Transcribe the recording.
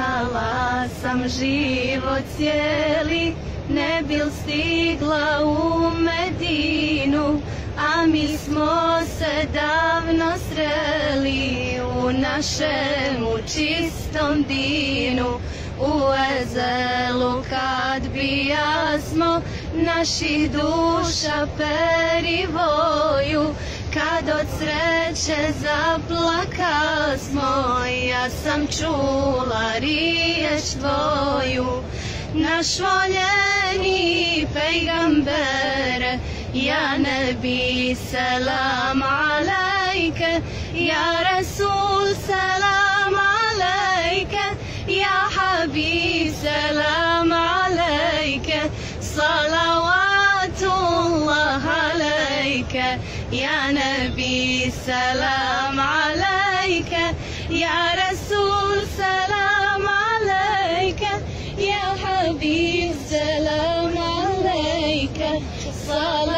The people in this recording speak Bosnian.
Čekala sam život cijeli, ne bil stigla u Medinu, a mi smo se davno sreli u našemu čistom dinu. U ezelu kad bijasmo naših duša perivoju, kad od sreće zaplakasmo, ja sam čula riječ tvoju. Naš voljeni pejgambere, ja nebi selam alejke, ja Resul selam alejke, ja Habib selam alejke, salavatullah alejke, ja nebi selam alejke, ja Resul selam alejke, يا حبيب سلام عليك.